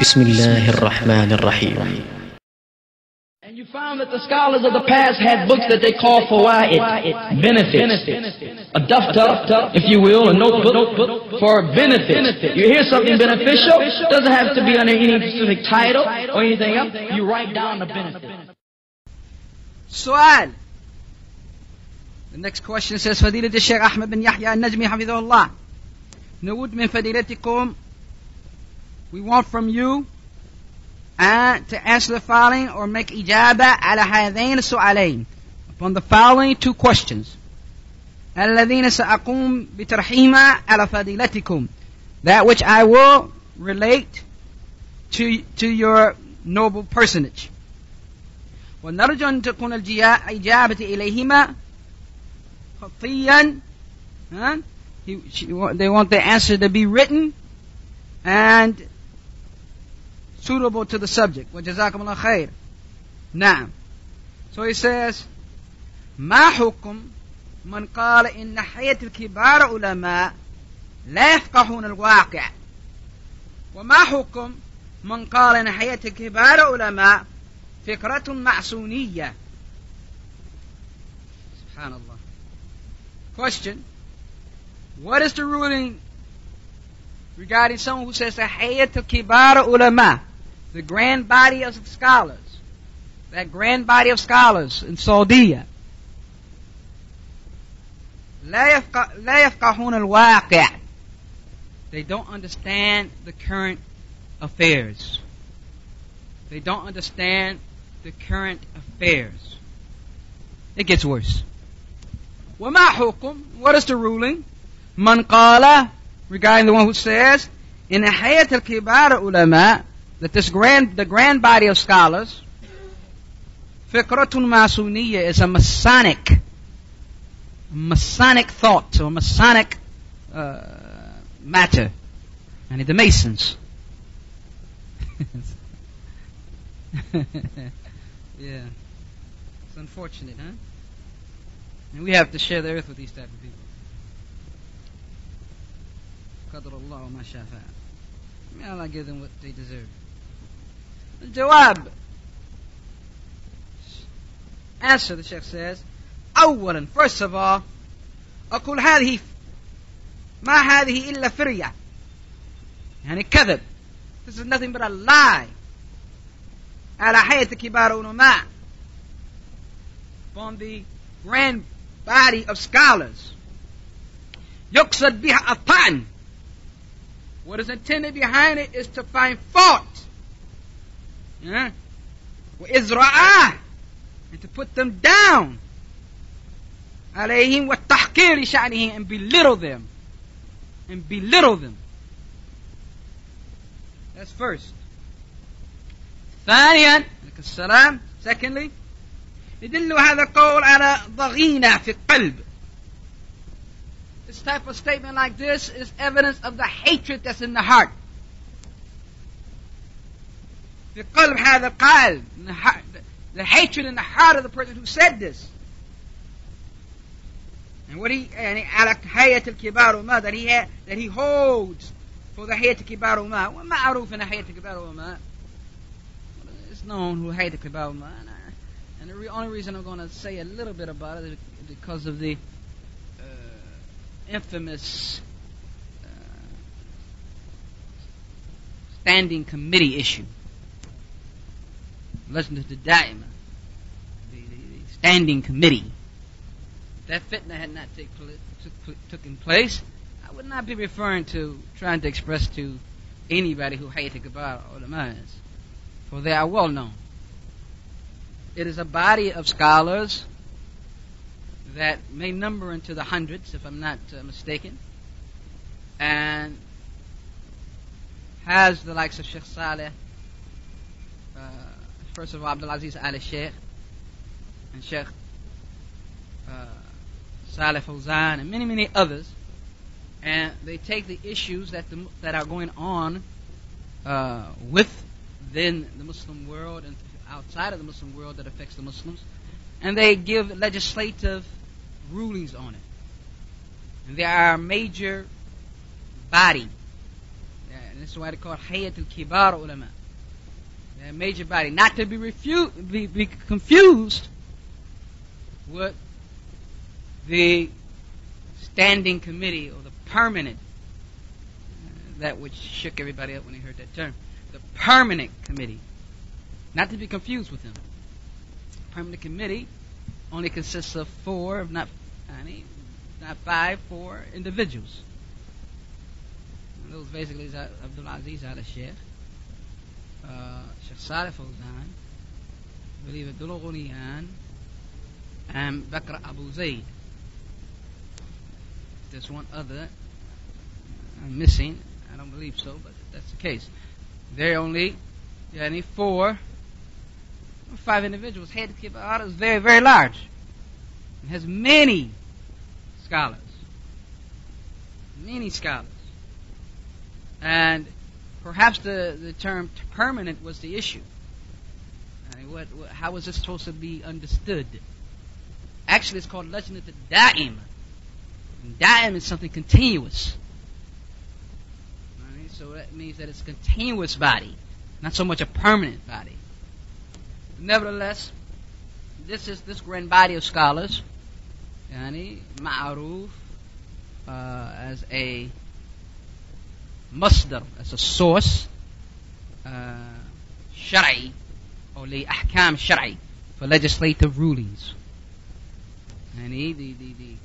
بسم الله الرحمن الرحيم. And you found that the scholars of the past had books that they call fawaid, benefits. A daftar, if you will, a notebook for benefits. You hear something beneficial, doesn't have to be under any specific title or anything else. You write down the benefit. سؤال. The next question says, فضيلة الشيخ أحمد بن يحيى النجمي حفظه الله. نود من فضيلتكم, we want from you to answer the following or make إجابة على هذين السؤالين upon the following two questions الذين سأقوم بترحيمها على فضيلتكم, that which I will relate to your noble personage. ونرجو أن تكون الإجابة إليهما خطيا. They want the answer to be written and suitable to the subject. وجزاكم الله خير. نعم. So he says, ما حكم من قال إن حياة الكبار علماء لا يفقهون الواقع, وما حكم من قال إن حياة الكبار علماء فكرة معصونية. سبحان الله. Question: what is the ruling regarding someone who says that Hayat al-Kibar ulama, the grand body of scholars, that grand body of scholars in Saudi, لا يفقهون الواقع, they don't understand the current affairs. They don't understand the current affairs. It gets worse. وما حكم, what is the ruling? من قال, regarding the one who says, in حياة الكبار علماء, that the grand body of scholars, فكرة ماسونية is a Masonic thought, or Masonic matter, and the Masons. Yeah, it's unfortunate, huh? And we have to share the earth with these type of people. قدر الله وما شاء فعل. May Allah give them what they deserve. الجواب. Answer, the Sheikh says, أولا, first of all, أقول هذه ما هذه إلا فرية, يعني كذب. This is nothing but a lie. على حياة كبار علماء, upon the grand body of scholars. يقصد بها الطعن. What is intended behind it is to find fault. وإزراء, and to put them down. عليهم والتحقير لشأنهم, and belittle them. And belittle them. That's first. ثانيا, السلام. Secondly, يدل هذا القول على ضغينة في القلب. This type of statement like this is evidence of the hatred that's in the heart. في قلب هذا القلب, the hatred in the heart of the person who said this. And what he, على حياة الكبار وما, that he holds for the حياة الكبار وما. ومعروف أن حياة الكبار وما, it's known who حياة الكبار وما. And the only reason I'm going to say a little bit about it is because of the infamous standing committee issue. Listen to the Daima, the standing committee. If that fitna had not taken place, I would not be referring to, trying to express to anybody who Hayat al-Kibar ulama is, for they are well known. It is a body of scholars that may number into the hundreds, if I'm not mistaken, and has the likes of Sheikh Saleh, first of all Abdul Aziz Al Sheikh, and Sheikh Saleh Fawzan, and many others, and they take the issues that are going on within the Muslim world and outside of the Muslim world that affects the Muslims, and they give legislative rulings on it. And they are a major body. And this is why they call it Hayat al-Kibar ulama. They're a major body. Not to be confused with the standing committee or the permanent, that which shook everybody up when they heard that term. The permanent committee. Not to be confused with them. Permanent committee only consists of 4, if not 5, 4 individuals. And those basically is Abdul Aziz Al Sheikh, Sheikh Saleh Fawzan, I believe Abdullah Ghuniyan, and Bakr Abu Zayd. There's one other I'm missing. I don't believe so, but that's the case. There are only 4 or 5 individuals. Hayat al-Kibar is very, very large. It has many scholars. Many scholars. And perhaps the term permanent was the issue. I mean, how was this supposed to be understood? Actually, it's called Lajnat al-Da'im. Da'im is something continuous. Right? So that means that it's a continuous body, not so much a permanent body. Nevertheless, this grand body of scholars, ma'aruf as a masdar, as a source, shar'i, or li ahkam shar'i, for legislative rulings. And the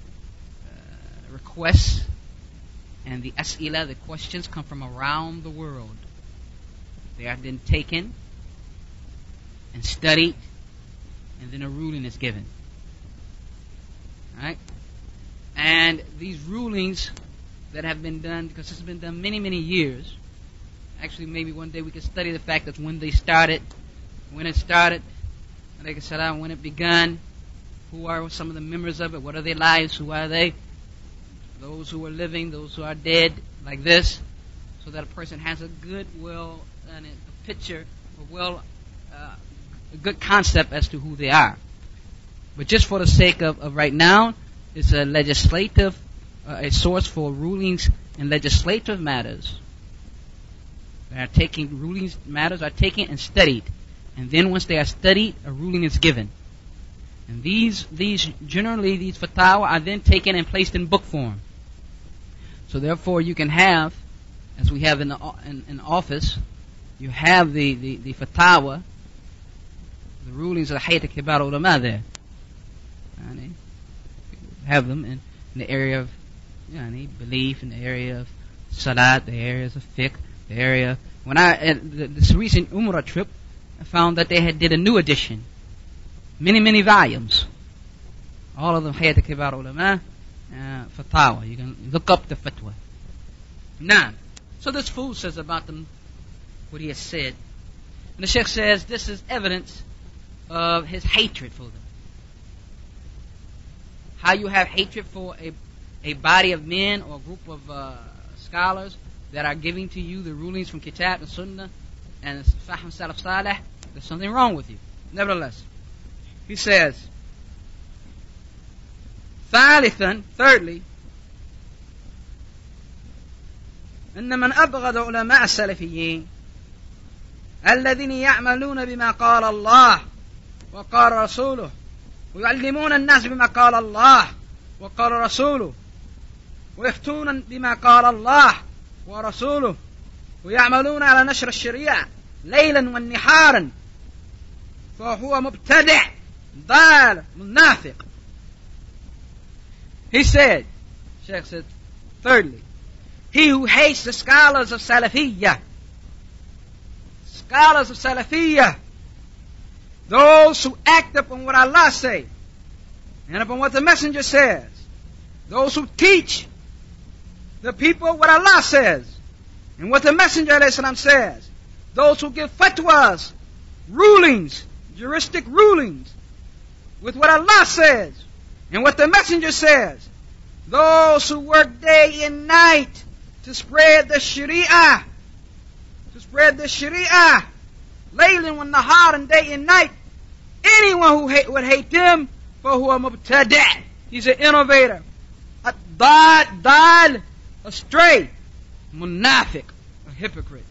requests and the as'ila, the questions, come from around the world. They are then taken and studied, and then a ruling is given. Right? And these rulings that have been done, because this has been done many, many years. Actually, maybe one day we could study the fact that when it started, when it began, who are some of the members of it, what are their lives, who are they, those who are living, those who are dead, like this, so that a person has a good, and a picture, a good concept as to who they are. But just for the sake of right now, it's a legislative, a source for rulings in legislative matters. Matters are taken and studied. And then once they are studied, a ruling is given. And these fatwa are then taken and placed in book form. So therefore you can have, as we have in the office, you have the fatwa, the rulings of the Hayat al-Kibar ulama there. And have them in the area of belief, in the area of salat, the areas of fiqh, the area. When this recent Umrah trip, I found that they did a new edition, many volumes, all of them Hayat al-Kibar ulama, fatwa. You can look up the fatwa. Now, so this fool says about them what he has said, and the Sheikh says this is evidence of his hatred for them. How you have hatred for a body of men or a group of scholars that are giving to you the rulings from Kitab and Sunnah and Fahm Salaf Salih, there's something wrong with you. Nevertheless, he says, thirdly, إن من أبغض علماء السلفيين الذين يعملون بما قال الله وقال رسوله ويعلمون الناس بما قال الله وقال رسوله ويفتون بما قال الله ورسوله ويعملون على نشر الشريعة ليلا والنهارا فهو مبتدع ضال منافق. He said, Sheikh said, thirdly, he who hates the scholars of Salafiyah, those who act upon what Allah says and upon what the Messenger says, those who teach the people what Allah says and what the Messenger ﷺ says, those who give fatwas, rulings, juristic rulings with what Allah says and what the Messenger says, those who work day and night to spread the Sharia, laylan wa nahar, and day and night, anyone who would hate them, فَهُوَ مُبْتَدِعٌ, he's an innovator, a dal, astray, munafiq, a hypocrite.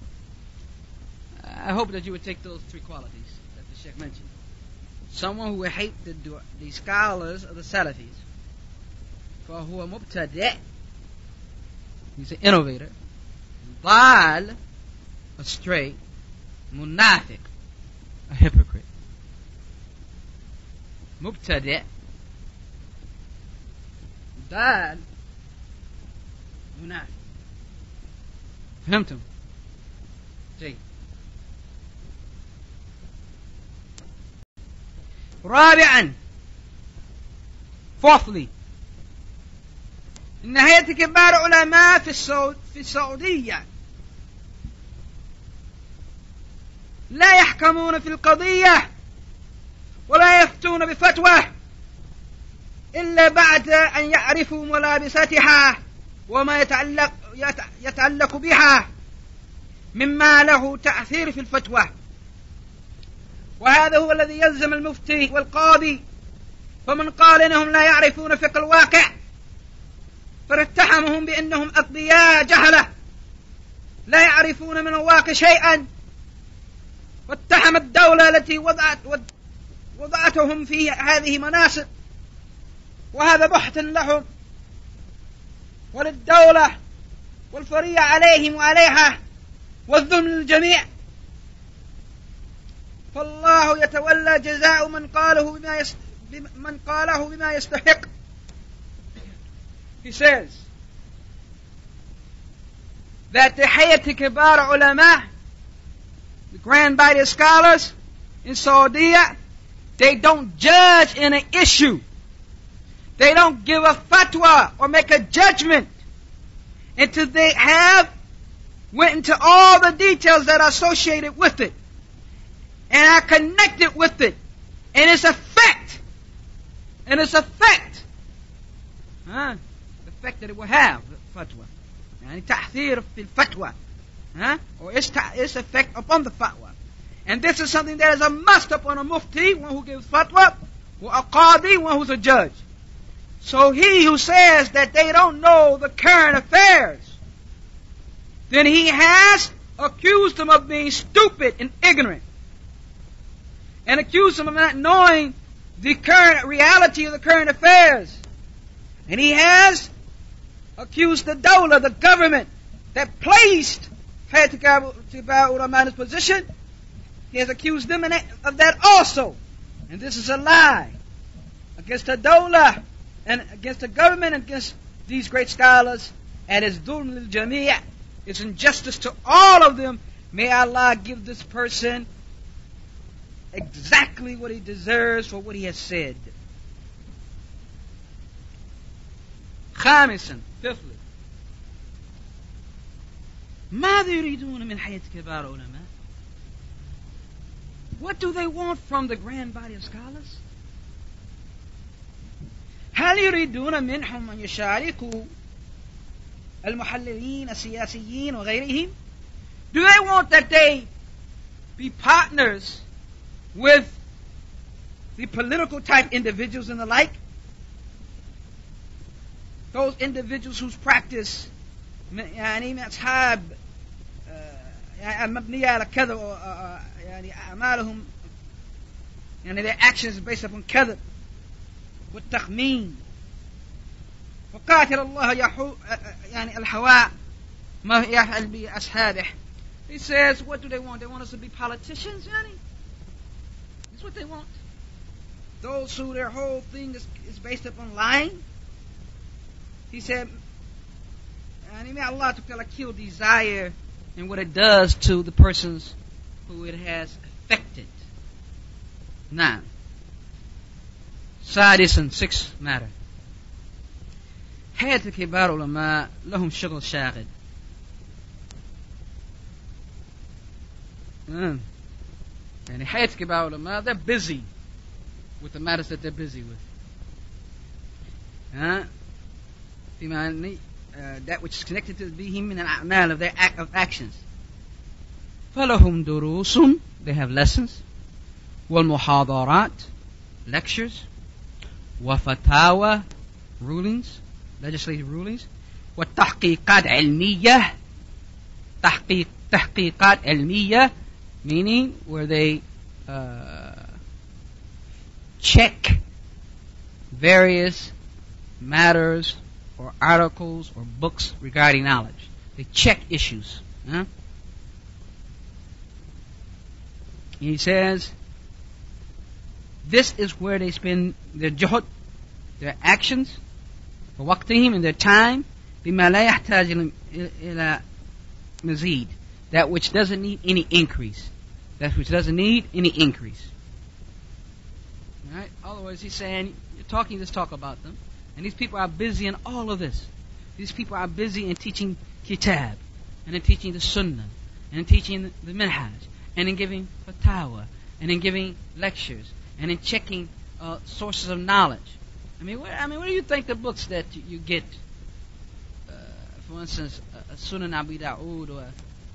I hope that you would take those three qualities that the Sheikh mentioned. Someone who would hate the scholars of the Salafis. فهو مبتدع, he's an innovator. ضال, astray. منافق, a hypocrite. مبتدع, ضال, منافق. فهمتم؟ جيد. رابعا, fourthly, إن هيئة كبار علماء في السعودية لا يحكمون في القضية ولا يفتون بفتوى إلا بعد أن يعرفوا ملابستها وما يتعلق بها مما له تأثير في الفتوى. وهذا هو الذي يلزم المفتي والقاضي. فمن قال إنهم لا يعرفون فقه الواقع فاتهمهم بأنهم أغبياء جهلة لا يعرفون من الواقع شيئا، واتهم الدولة التي وضعتهم في هذه مناصب، وهذا بحث لهم وللدولة والفرية عليهم وعليها والظلم للجميع. فالله يتولى جزاء من قاله بما يستحق. He says that the Hayat Kibar Ulama, the grand body scholars in Saudi, they don't judge in an issue. They don't give a fatwa or make a judgment until they have went into all the details that are associated with it and are connected with it, and it's a fact. And it's a fact. The fact that it will have fatwa. يعني تأثير في الفتوى. Or its effect upon the fatwa. And this is something that is a must upon a mufti, one who gives fatwa, or a qadi, one who's a judge. So he who says that they don't know the current affairs, then he has accused them of being stupid and ignorant, and accused them of not knowing the current reality of the current affairs. And he has accused the dawla, the government, that placed Hayat Kibar Ulama in his position. He has accused them of that also. And this is a lie against the dawla and against the government and against these great scholars. And it's dhulm lil jami'. It's injustice to all of them. May Allah give this person exactly what he deserves for what he has said. خامسا, fifthly, ماذا يريدون من حياة كبار علماء? What do they want from the grand body of scholars? هل يريدون منهم أن يشاركوا المحللين السياسيين وغيرهم? Do they want that they be partners with the political type individuals and the like? Those individuals whose practice يعني أصحاب مبنية على كذا يعني أعمالهم يعني their actions based upon كذا والتخمين وقاتل الله يعني الهواء ما يفعل بأصحابه. He says, what do they want? They want us to be politicians, yani? That's what they want. Those who their whole thing is based upon lying. He said, and may Allah to kill desire and what it does to the persons who it has affected. Now, سادسا, sixth matter. حياة كبار علماء لهم شغل شاغل. يعني حياة كبار علماء, they're busy with the matters that they're busy with. That which is connected to بهم من الأعمال of their actions. فلهم دروس, they have lessons. والمحاضرات, lectures. وفتاوى, rulings, legislative rulings. والتحقيقات علمية, تحقيقات علمية, meaning where they check various matters or articles or books regarding knowledge. They check issues. Huh? He says, this is where they spend their juhud, their actions, ووقتهم, and their time, بما لا يحتاج إلى مزيد, that which doesn't need any increase. That which doesn't need any increase. Right? Otherwise, he's saying, let's talk about them. And these people are busy in all of this. These people are busy in teaching kitab, and in teaching the sunnah, and in teaching the minhaj, and in giving fatwa, and in giving lectures, and in checking sources of knowledge. What do you think the books that you get, for instance, Sunan Abi Dawud, or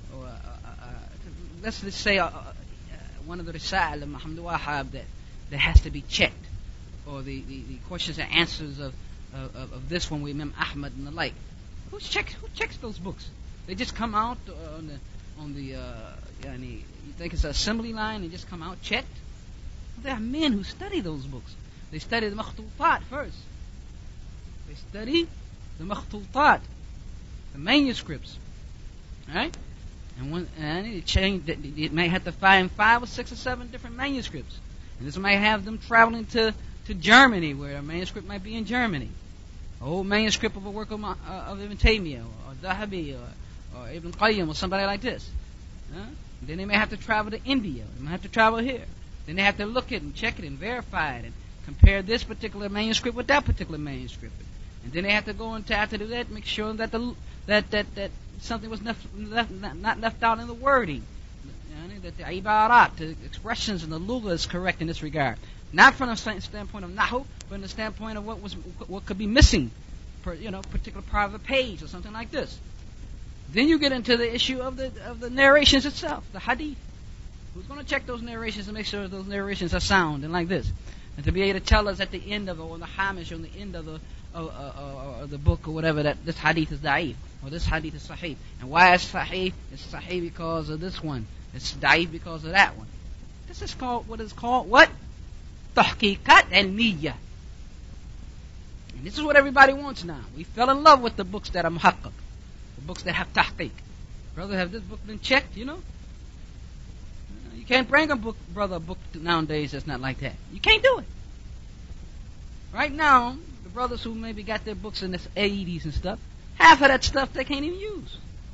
let's say one of the Risal of Muhammad Wahab that has to be checked, or the questions and answers of this one with Imam Ahmad and the like. Who checks those books? They just come out on the you think it's an assembly line and just come out checked? There are men who study those books. They study the makhtutat first. They study the makhtutat, the manuscripts, right? And it may have to find 5 or 6 or 7 different manuscripts, and this might have them traveling to Germany, where a manuscript might be in Germany, an old manuscript of a work of Ibn Taymiyyah or Dhahabi or Ibn Qayyim or somebody like this. Then they may have to travel to India. They might have to travel here. Then they have to look at it and check it and verify it and compare this particular manuscript with that particular manuscript. And then they have to go and to do that, make sure that that something was not left out in the wording. That the ibarat, the expressions in the lugha is correct in this regard. Not from the standpoint of nahu, but in the standpoint of what could be missing, particular part of the page or something like this. Then you get into the issue of the narrations itself, the hadith. Who's going to check those narrations and make sure those narrations are sound and like this, and to be able to tell us at the end of it, or the hamish, or on the end of the book or whatever, that this hadith is da'if or this hadith is sahih. And why is sahih? It's sahih because of this one. It's da'if because of that one. This is called what? Tahqiqat ilmiyyah. And this is what everybody wants now. We fell in love with the books that are muhaqqaq, the books that have tahqiq. Brother, have this book been checked? You can't bring a book nowadays that's not like that. You can't do it. Right now, the brothers who maybe got their books in the 80s and stuff, half of that stuff they can't even use.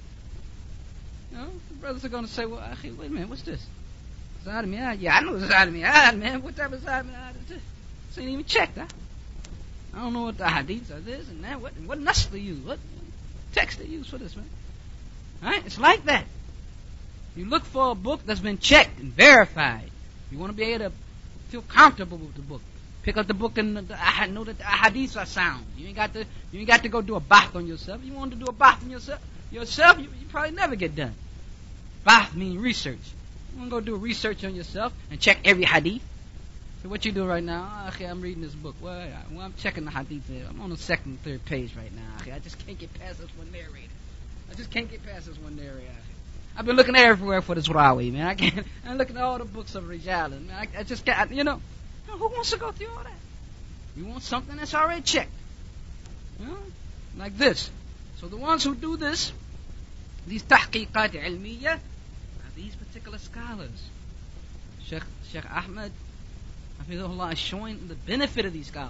The brothers are going to say, well, wait a minute, what's this? Zad Mi'ad? Yeah, I know Zad Mi'ad, man. What type of Zad Mi'ad is this? This ain't even checked, huh? I don't know what the hadiths are this and that. What nas they use? What text they use for this, man? Right? It's like that. You look for a book that's been checked and verified. You want to be able to feel comfortable with the book. Pick up the book and know that the hadiths are sound. You ain't got to go do a bath on yourself. You want to do a bath on yourself, you probably never get done. Bath means research. You want to go do a research on yourself and check every hadith. So what you do right now? I'm reading this book. Well, I'm checking the hadith. I'm on the 2nd, 3rd page right now. I just can't get past this one narrator. I've been looking everywhere for this Rawi, man. I'm looking at all the books of Rijal, man. I just can't, who wants to go through all that? You want something that's already checked. Like this. So the ones who do this, these tahqiqat ilmiyyah, are these particular scholars. Sheikh Ahmed, Hafidhullah, is showing the benefit of these scholars.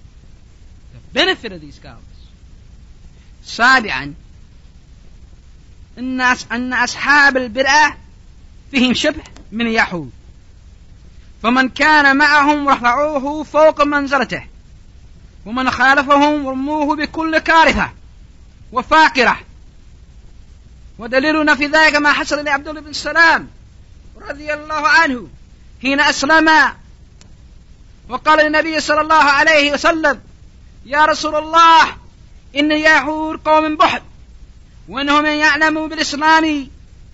سابعا أن أصحاب البدعة فيهم شبه من يحود، فمن كان معهم رفعوه فوق منزلته، ومن خالفهم رموه بكل كارثة وفاقرة. ودليلنا في ذلك ما حصل لعبد الله بن سلام رضي الله عنه حين أسلم وقال للنبي صلى الله عليه وسلم: يا رسول الله، إن يهود قوم بحت، وإنهم يعلموا بالإسلام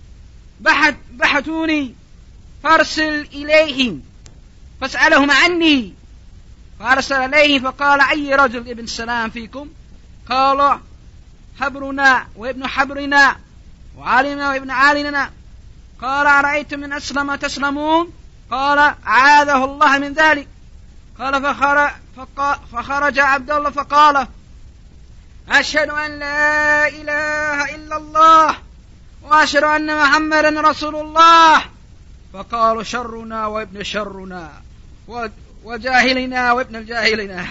بحثوني، فارسل إليهم فاسألهم عني. فأرسل إليه فقال: أي رجل ابن سلام فيكم؟ قال: حبرنا وابن حبرنا وعلينا وابن علينا قال أرأيتم من أسلم تسلمون قال عاذه الله من ذلك قال فخرج عبد الله فقال أشهد أن لا إله إلا الله وأشهد أن محمدا رسول الله فقالوا شرنا وابن شرنا وجاهلنا وابن الجاهلنا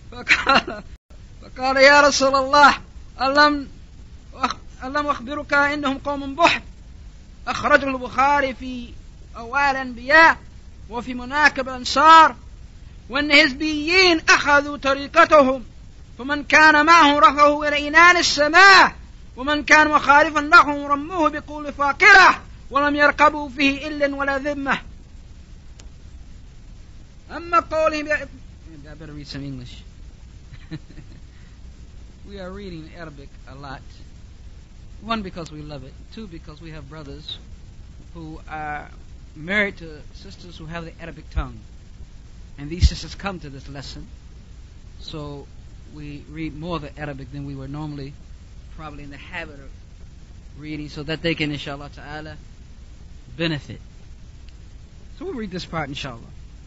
فقال يا رسول الله ألم أخبرك إنهم قوم بحت أخرجه البخاري في أوائل الأنبياء وفي مناكب الأنصار وأن الحزبيين أخذوا طريقتهم فمن كان معه رفعه إلى إنان السماء ومن كان مخالفا لهم رموه بقول فاقرة ولم يرقبوا فيه إلا ولا ذمة. أما قولهم I better read some English. We are reading Arabic a lot. One, because we love it. Two, because we have brothers who are married to sisters who have the Arabic tongue. And these sisters come to this lesson. So we read more of the Arabic than we were normally probably in the habit of reading so that they can, inshallah ta'ala, benefit. So we'll read this part, inshallah.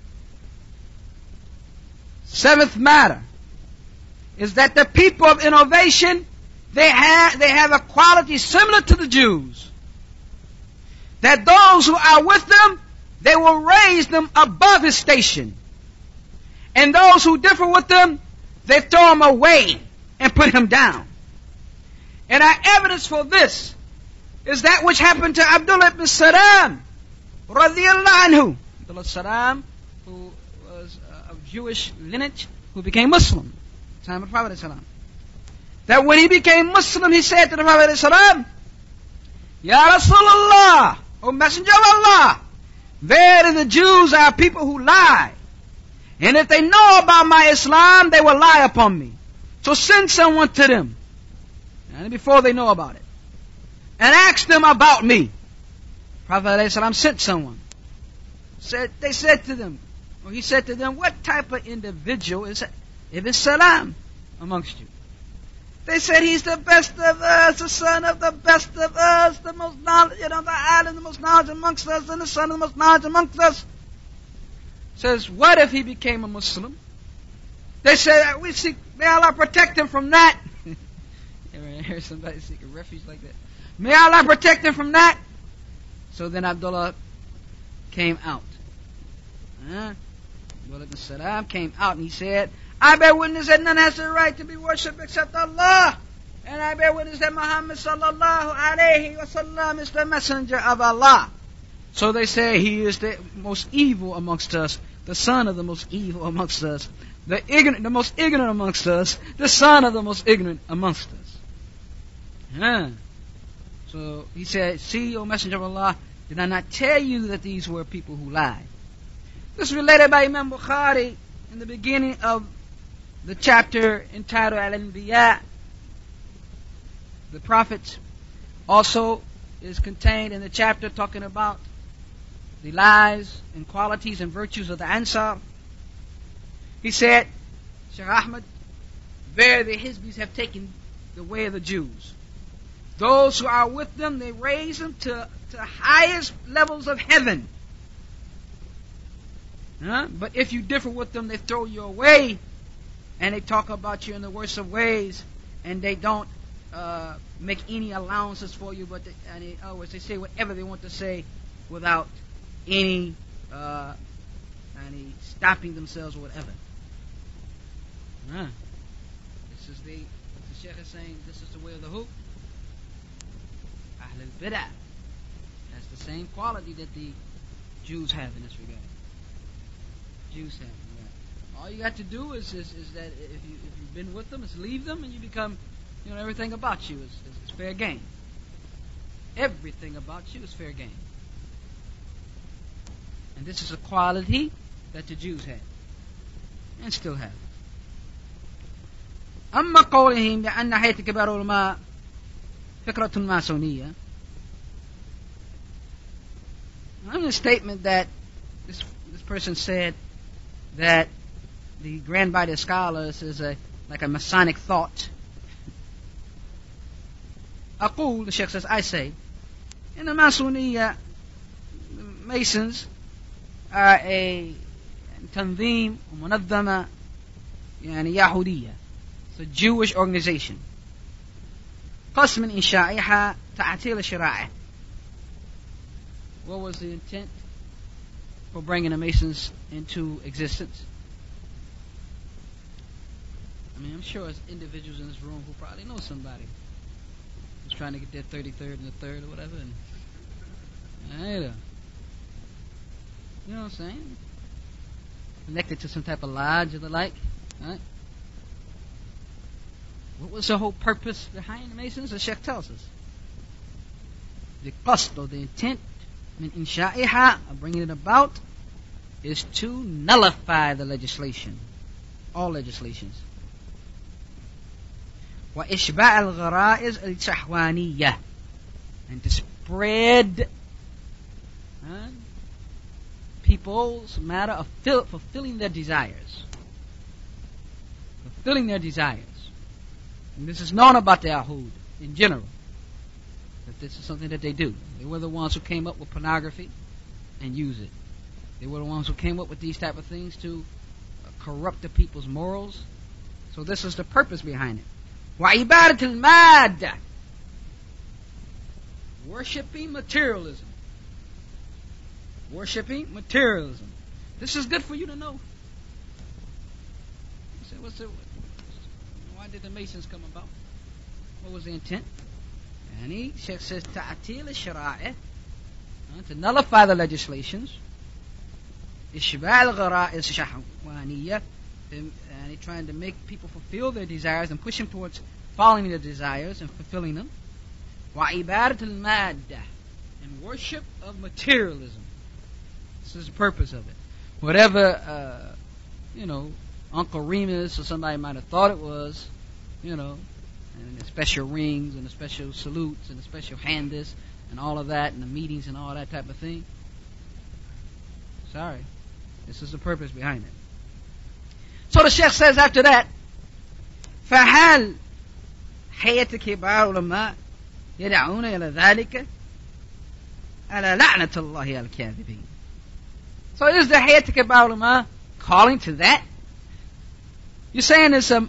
Seventh matter is that the people of innovation, they have a quality similar to the Jews. That those who are with them, they will raise them above his station. And those who differ with them, they throw him away and put him down. And our evidence for this is that which happened to Abdullah ibn Salam, radiyallahu anhu. Abdullah Salam, who was of Jewish lineage, who became Muslim at the time of the Prophet ﷺ. That when he became Muslim, he said to the Prophet ﷺ, Ya Rasulullah, O Messenger of Allah, verily the Jews are people who lie. And if they know about my Islam, they will lie upon me. So send someone to them, and before they know about it, and ask them about me. Prophet ﷺ sent someone. They said to them, or he said to them, what type of individual is Ibn Salam amongst you? They said he's the best of us, the son of the best of us, the most knowledge, the island, the most knowledge amongst us, and the son of the most knowledge amongst us. Says, what if he became a Muslim? They said, we seek, may Allah protect him from that. Ever hear somebody seek a refuge like that? May Allah protect him from that. So then Abdullah came out. Abdullah ibn Salam came out and he said, I bear witness that none has the right to be worshipped except Allah. And I bear witness that Muhammad sallallahu alayhi wasallam is the messenger of Allah. So they say he is the most evil amongst us, the son of the most evil amongst us, the most ignorant amongst us, the son of the most ignorant amongst us. So he said, see, O Messenger of Allah, did I not tell you that these were people who lied? This is related by Imam Bukhari in the beginning of the chapter entitled Al-Anbiya. The prophets also is contained in the chapter talking about the lives and qualities and virtues of the Ansar. He said, Shaykh Ahmad, verily the Hizbis have taken the way of the Jews. Those who are with them, they raise them to highest levels of heaven. But if you differ with them, they throw you away, and they talk about you in the worst of ways, and they don't make any allowances for you, but in other words, they say whatever they want to say without any stopping themselves or whatever. This is the Sheikh is saying, this is the way of the who? Ahl al-Bid'ah. That's the same quality that the Jews have in this regard. Jews have. Yeah. All you got to do is that if you've been with them, is leave them, and you become, everything about you is fair game. Everything about you is fair game. And this is a quality that the Jews had and still have. أما قولهم بأن حياة كبار العلماء فكرة ماسونية. I'm in a statement that this person said that the Grand Body Scholars is like a Masonic thought. أقول, the Sheikh says, I say, In the Masoniya, the Masons are a تنظيم ومنظمة يعني يهودية. It's a Jewish organization. قسم من إنشائها تعطيل الشرائع. What was the intent for bringing the Masons into existence? I mean, I'm sure there's individuals in this room who probably know somebody who's trying to get their 33rd and the 3rd or whatever. And, you know what I'm saying? Connected to some type of lodge or the like. Right? What was the whole purpose behind the Masons? The Sheikh tells us. The qasd, or the intent, min inshaiha, of bringing it about, is to nullify the legislation. All legislations. وإشباع الغرائز الشهوانية, and to spread people's matter of fulfilling their desires. Fulfilling their desires. And this is known about the Yahud in general, that this is something that they do. They were the ones who came up with pornography and use it. They were the ones who came up with these type of things to corrupt the people's morals. So this is the purpose behind it. وعبادة المادة, worshipping materialism. Worshipping materialism. This is good for you to know. You say, why did the Masons come about? What was the intent? And he says تعطيل الشرائع, to nullify the legislations. إشباع الغرائز الشهوانية, and he's trying to make people fulfill their desires and push them towards following their desires and fulfilling them. وعبادة المادة, and worship of materialism. This is the purpose of it. Whatever, Uncle Remus or somebody might have thought it was, and the special rings and the special salutes and the special handis and all of that and the meetings and all that type of thing. Sorry. This is the purpose behind it. So the Sheikh says after that, فهل حياة كبار العلماء يدعون إلى ذلك على لعنة الله الكاذبين. So is the حياة كبار العلماء calling to that? You're saying it's a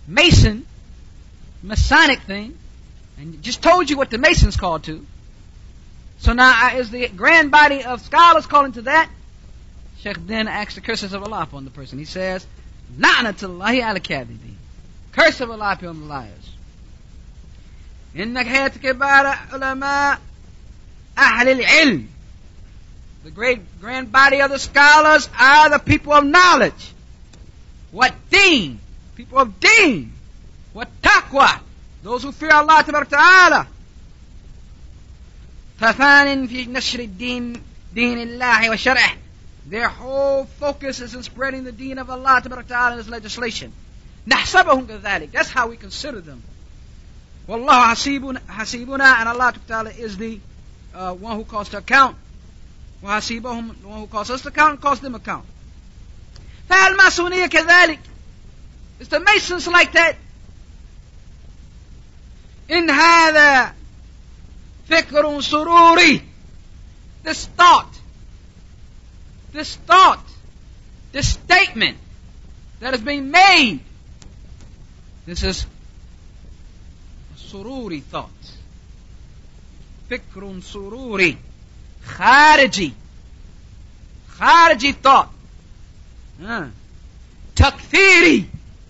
Masonic thing, and just told you what the Masons called to. So now is the grand body of scholars calling to that? Sheikh then asks the curses of Allah upon the person. He says, La'natullahi ala kadhibin. Curse of Allah upon the liars. Innak hayat kibara ulama ahli al-ilm. The great grand body of the scholars are the people of knowledge. What deen? People of deen. What taqwa? Those who fear Allah ta'ala. Tafanin fi nashr ad-din, din Allah wa shar'ah. Their whole focus is in spreading the deen of Allah ta'ala and His legislation. نحسبهم كذلك. That's how we consider them. Wallahu hasibuna, and Allah ta'ala is the one who calls to account. وحسيبهم, the one who calls us to account and calls them account. فالماسونية كذلك. Is the Masons like that? إن هذا فكر سروري. This thought, this statement that is being made, this is a sururi thought. فكر سروري. خارجي thought. Takfiri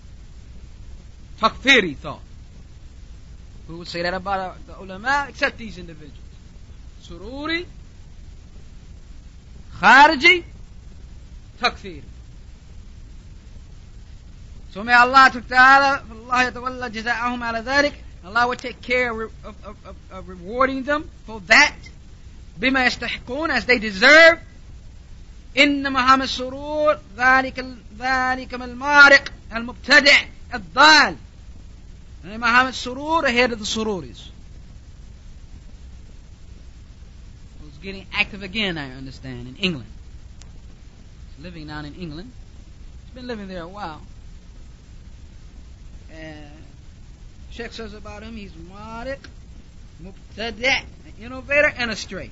thought. Who would say that about the ulama except these individuals? Sururi, Khariji, Takfiri. So may Allah ta'ala, Allah yatawalla jaza'ahum ala dhalik, Allah will take care of rewarding them for that. بما يستحقون, as they deserve. إنما هم السرور ذلك من المارق المبتدع الضال. إنما هم السرور, ahead of the sururis. Who's getting active again, I understand, in England. He's living down in England. He's been living there a while. And Sheikh says about him, he's mariq مبتدع, an innovator and a stray.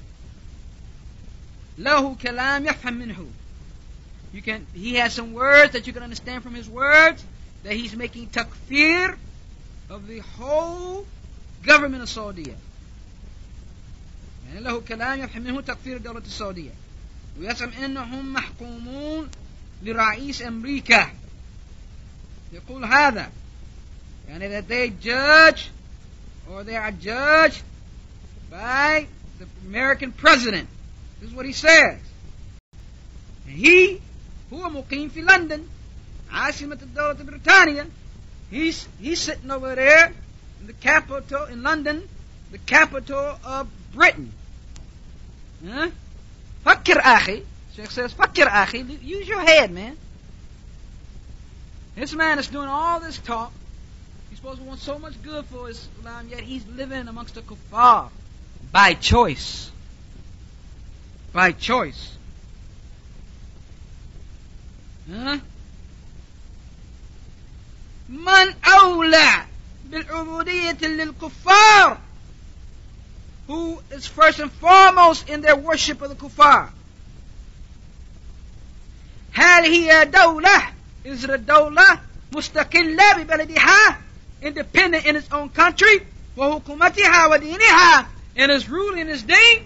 له كلام يفهم منه. He has some words that you can understand from his words that he's making takfir of the whole government of Saudi. يعني له كلام يفهم منه تكفير الدولة السعودية ويزعم انهم محكومون لرئيس امريكا. يقول هذا يعني that they judge or they are judged by the American president. This is what he says. And he هو مقيم في لندن عاصمة الدولة البريطانية. He's sitting over there in the capital in London, the capital of Britain. Huh? فكر أخي. Sheikh says, فكر أخي. Use your head, man. This man is doing all this talk. He's supposed to want so much good for Islam, yet he's living amongst the kuffar by choice. By choice. Huh? من أولى بالعبودية للكفار? Who is first and foremost in their worship of the kuffar? هل هي دولة is it a دولة مستقلة ببلدها, independent in its own country, وحكومتها ودينها, and its rule and its deen?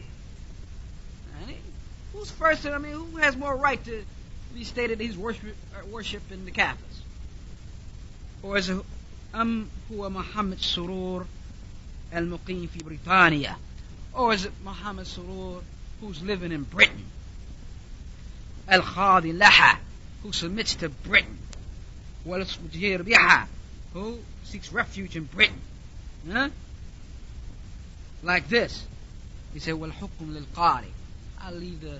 Who's first? I mean, who has more right to be stated he's worshiping the Kafirs? Or is it هو محمد سرور المقيم في بريطانيا? Or is it Muhammad Surur who's living in Britain? Al-Khadi Laha, who submits to Britain. Wal-Mujhir Biha, who seeks refuge in Britain. Huh? Like this. He said, Wal-Hukm lil-Qari. I'll leave the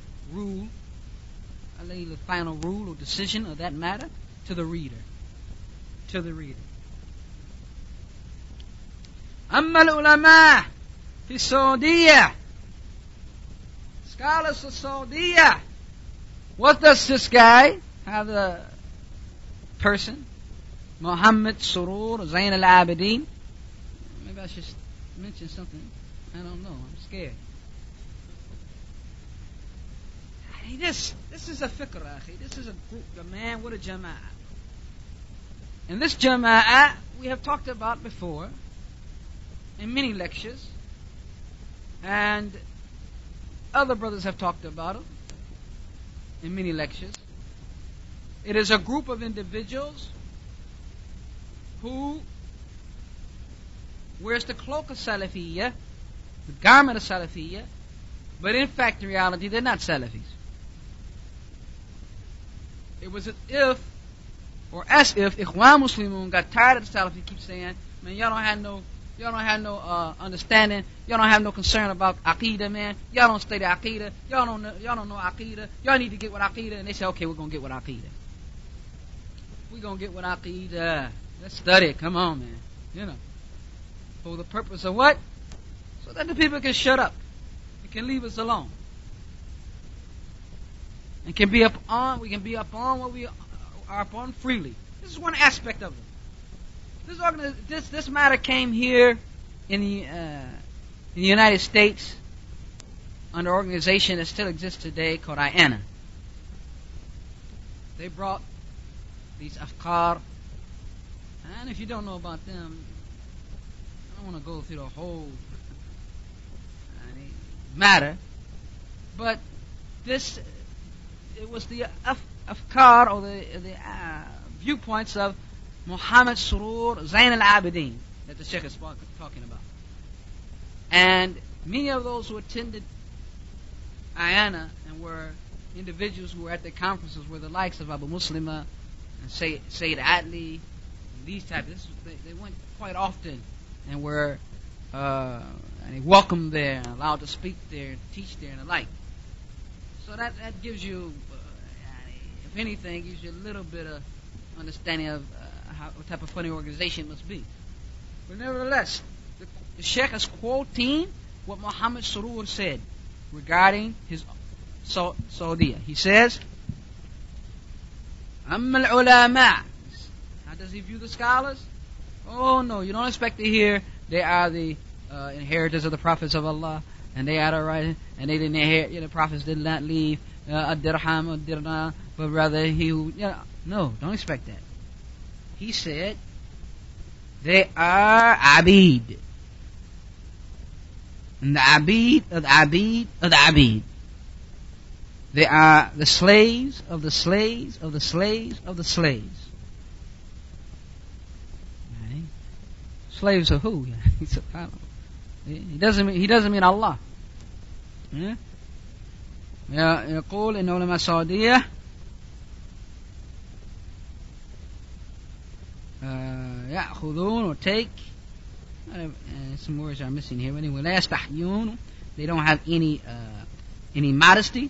final rule or decision of that matter to the reader. To the reader. أما العلماء في السعودية, scholars of Saudi, what does this guy have, the person Muhammad Surur Zain al-Abidin? Maybe I should mention something. I don't know, I'm scared. This is a fikr, akhi. This is a group, a man with a jama'ah. And this jama'ah we have talked about before in many lectures, and other brothers have talked about it in many lectures. It is a group of individuals who wears the cloak of Salafiyya, the garment of Salafiyya, but in fact, in reality, they're not Salafis. It was as if Ikhwan Muslimun got tired of the Salafi, keep saying, man, y'all don't have no understanding. Y'all don't have no concern about Aqidah, man. Y'all don't study Aqidah. Y'all don't know Aqidah. Y'all need to get with Aqidah. And they say, okay, we're going to get with Aqidah. We're going to get with Aqidah. Let's study it. Come on, man. You know. For the purpose of what? So that the people can shut up. They can leave us alone. And we can be up on what we are upon freely. This is one aspect of it. This matter came here in the United States under an organization that still exists today called IANA. They brought these afkar, and if you don't know about them, I don't want to go through the whole matter, but it was the afkar or the viewpoints of Muhammad Surur Zain al-Abidin that the Sheikh is talking about. And many of those who attended IANA and were individuals who were at the conferences were the likes of Abu Muslima and Sayyid Adli, and these types. They went quite often and were welcomed there and allowed to speak there and teach there and the like. So that gives you, if anything, gives you a little bit of understanding of what type of funny organization it must be. But nevertheless, the Sheikh is quoting what Muhammad Surur said regarding his Saudiya. He says, أَمَّا الْعُلَمَاء. How does he view the scholars? Oh no, you don't expect to hear they are the inheritors of the prophets of Allah, and they had a right, and they didn't inherit. The prophets did not leave a dirham or dirna, but rather he who. No, don't expect that. He said they are abid, and the abid of the abid of the abid. They are the slaves of the slaves of the slaves of the slaves. Right? Slaves of who? He doesn't mean Allah. يقول إن علماء السعودية يأخذون or take. Some words are missing here. Anyway, لا يستحيون. They don't have any modesty.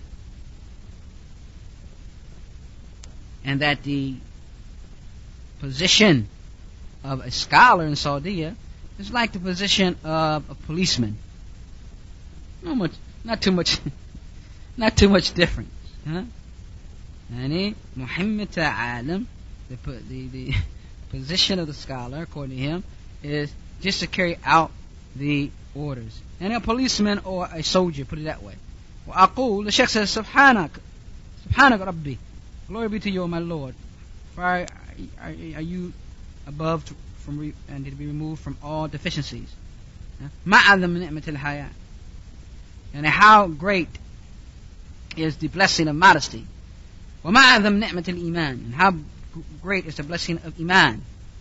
And that the position of a scholar in Saudi is like the position of a policeman. Not too much difference. يعني مهمة عالم, the position of the scholar, according to him, is just to carry out the orders. And a policeman or a soldier, put it that way. وأقول, the Sheikh says, سبحانك ربي, glory be to you, O my Lord. For are you above and to be removed from all deficiencies? مَعَذَمْ نِعْمَةِ الْحَيَاةِ. And how great is the blessing of modesty. وَمَعَذَمْ نِعْمَةِ الْإِيمَانِ. And how great is the blessing of Iman.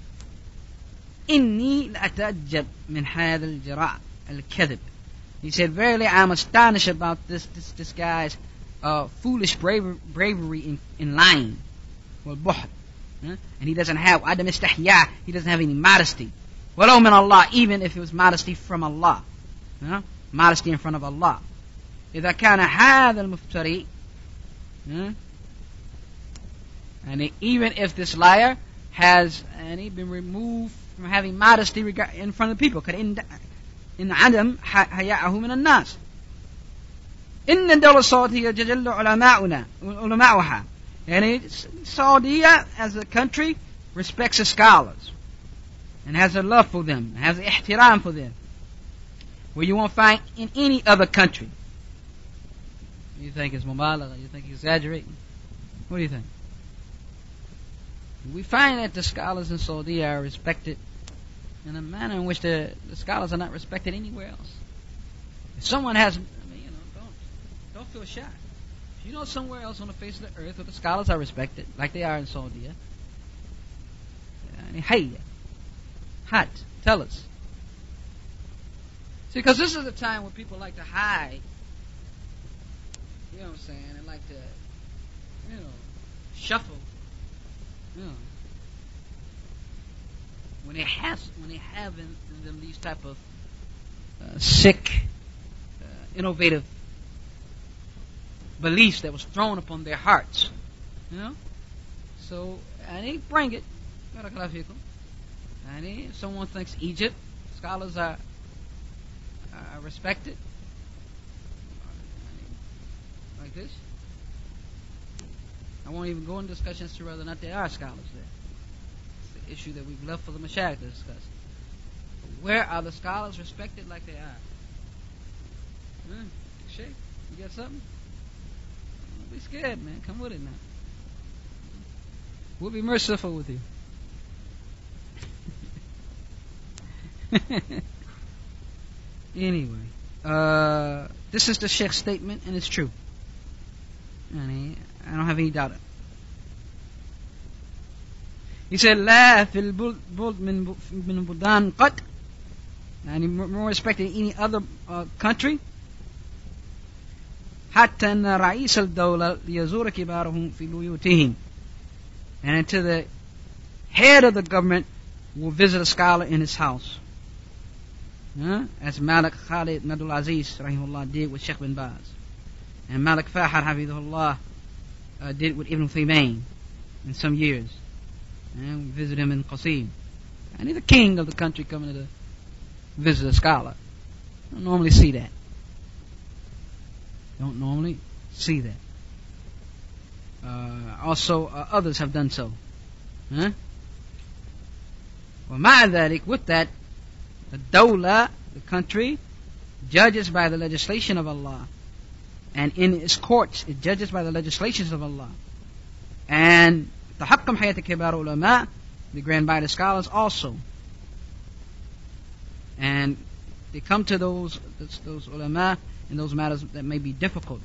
إِنِّي لَأَتَعَجَّبْ مِنْ هَذَا الْجَرَاءِ الْكَذِبِ. He said, verily I am astonished about this guy's foolish bravery in lying. والبحر. And he doesn't have عدم استحياء. He doesn't have any modesty. ولو من Allah, even if it was modesty from Allah. Modesty in front of Allah. إذا كان هذا المفتري, and even if this liar has been removed from having modesty in front of the people, إن عدم حياءه من الناس. إن الدولة السعودية جل علماؤها. And Saudi as a country respects the scholars and has a love for them, has an ihtiram for them, where you won't find in any other country. You think it's mubalagha? You think he's exaggerating? What do you think? We find that the scholars in Saudi are respected in a manner in which the scholars are not respected anywhere else. If someone has, don't feel shy. If you know somewhere else on the face of the earth where the scholars are respected, like they are in Saudi, hey, hot, tell us. See, because this is a time where people like to hide. You know what I'm saying? And like to, shuffle. When they have in them these type of sick, innovative beliefs that was thrown upon their hearts. So, and they bring it. And if someone thinks Egypt, scholars are respected like this. I won't even go into discussions to whether or not there are scholars there. It's the issue that we've left for the Mashayikh to discuss. But where are the scholars respected like they are? Sheikh, you got something? Don't be scared, man. Come with it now. We'll be merciful with you. Anyway, this is the Sheikh's statement, and it's true. I don't have any doubt. He said, لا في البلد من بلدان قط, and more respected than any other country. حتى أن رئيس الدولة ليزور كبارهم في بيوتهم, and until the head of the government will visit a scholar in his house, as Malik Khalid Nadul Aziz rahimahullah did with Sheikh bin Baz, and Malik Fahar hafidhullah did with Ibn Uthaymeen in some years, and we visit him in Qasim. And he's the king of the country coming to visit a scholar. Don't normally see that. Also others have done so. ومع ذلك, with that, the dawla the country judges by the legislation of Allah. And in its courts, it judges by the legislations of Allah. And تحكم حياة كبار ulama, the grand by the scholars also. And they come to those ulama in those matters that may be difficult.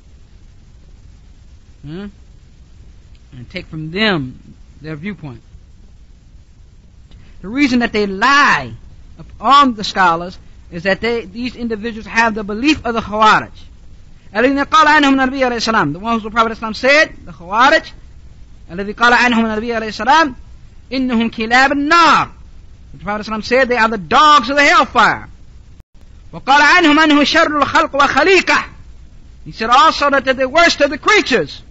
And take from them their viewpoint. The reason that they lie on the scholars is that these individuals have the belief of the Khawarij. الذين قال عنهم النبي عليه السلام, the ones who the Prophet ﷺ said, the Khawarij, الذي قال عنهم النبي عليه السلام, إنهم كلاب النار. The Prophet ﷺ said they are the dogs of the hellfire. وقال عنهم أنه شر الخلق وخليقة. He said also that they're the worst of the creatures.